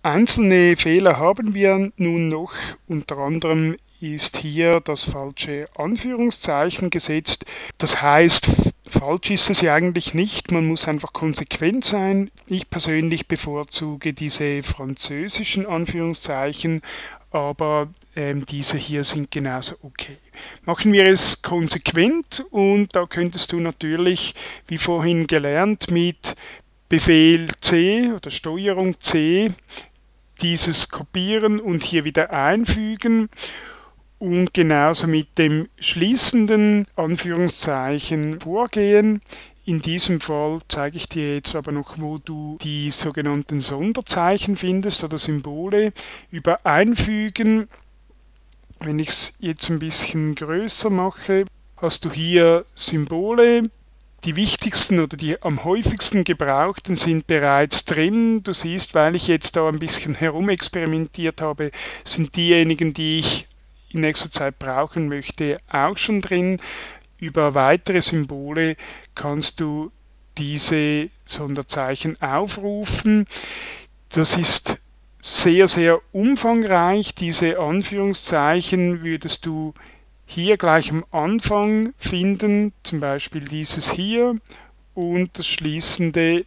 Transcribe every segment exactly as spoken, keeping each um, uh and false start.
Einzelne Fehler haben wir nun noch, unter anderem ist hier das falsche Anführungszeichen gesetzt. Das heißt, falsch ist es ja eigentlich nicht, man muss einfach konsequent sein. Ich persönlich bevorzuge diese französischen Anführungszeichen, aber ähm, diese hier sind genauso okay. Machen wir es konsequent und da könntest du natürlich, wie vorhin gelernt, mit Befehl C oder Steuerung C dieses kopieren und hier wieder einfügen und genauso mit dem schließenden Anführungszeichen vorgehen. In diesem Fall zeige ich dir jetzt aber noch, wo du die sogenannten Sonderzeichen findest oder Symbole über Einfügen. Wenn ich es jetzt ein bisschen größer mache, hast du hier Symbole. Die wichtigsten oder die am häufigsten gebrauchten sind bereits drin. Du siehst, weil ich jetzt da ein bisschen herumexperimentiert habe, sind diejenigen, die ich in nächster Zeit brauchen möchte, auch schon drin. Über weitere Symbole kannst du diese Sonderzeichen aufrufen. Das ist sehr, sehr umfangreich. Diese Anführungszeichen würdest du hier gleich am Anfang finden, zum Beispiel dieses hier, und das Schließende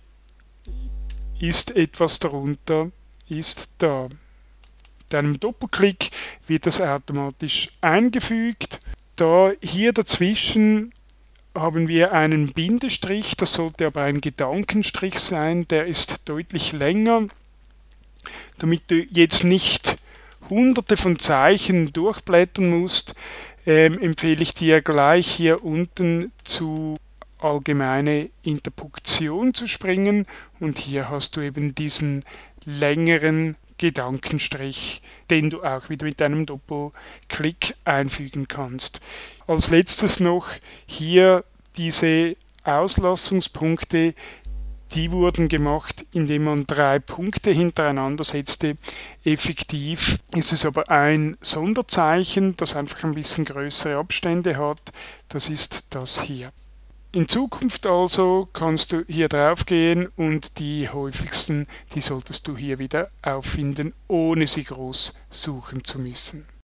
ist etwas darunter, ist da. Mit einem Doppelklick wird das automatisch eingefügt. Da hier dazwischen haben wir einen Bindestrich, das sollte aber ein Gedankenstrich sein, der ist deutlich länger, damit du jetzt nicht hunderte von Zeichen durchblättern musst, ähm, empfehle ich dir gleich hier unten zu allgemeine Interpunktion zu springen und hier hast du eben diesen längeren Gedankenstrich, den du auch wieder mit einem Doppelklick einfügen kannst. Als letztes noch hier diese Auslassungspunkte. Die wurden gemacht, indem man drei Punkte hintereinander setzte. Effektiv ist es aber ein Sonderzeichen, das einfach ein bisschen größere Abstände hat. Das ist das hier. In Zukunft also kannst du hier drauf gehen und die häufigsten, die solltest du hier wieder auffinden, ohne sie groß suchen zu müssen.